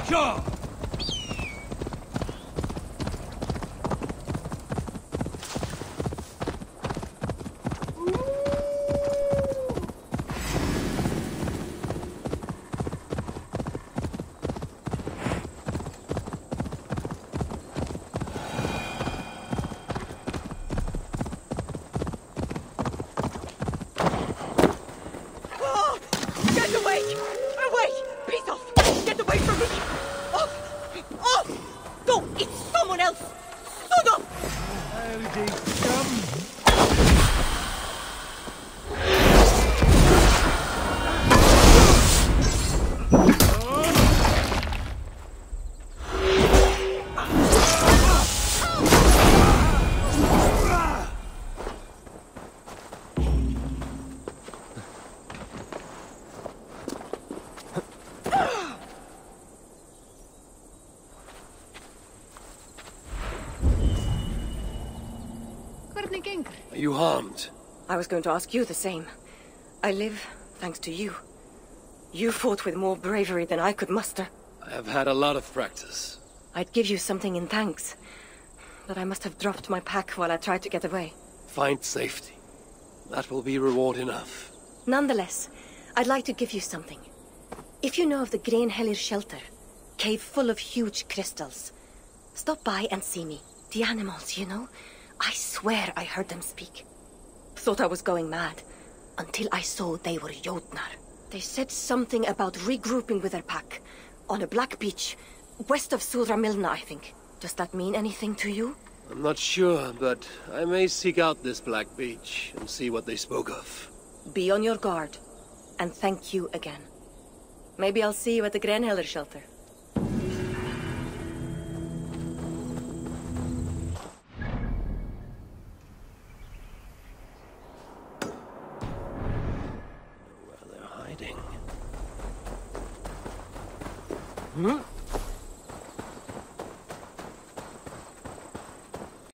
Sure. Are you harmed? I was going to ask you the same. I live thanks to you. You fought with more bravery than I could muster. I have had a lot of practice. I'd give you something in thanks, but I must have dropped my pack while I tried to get away. Find safety. That will be reward enough. Nonetheless, I'd like to give you something. If you know of the Grainhellir shelter, cave full of huge crystals, stop by and see me. The animals, you know? I swear I heard them speak. Thought I was going mad, until I saw they were Jotnar. They said something about regrouping with their pack, on a black beach, west of Sudra Milna, I think. Does that mean anything to you? I'm not sure, but I may seek out this black beach and see what they spoke of. Be on your guard, and thank you again. Maybe I'll see you at the Grainhellir shelter. Where they're hiding. Hmm?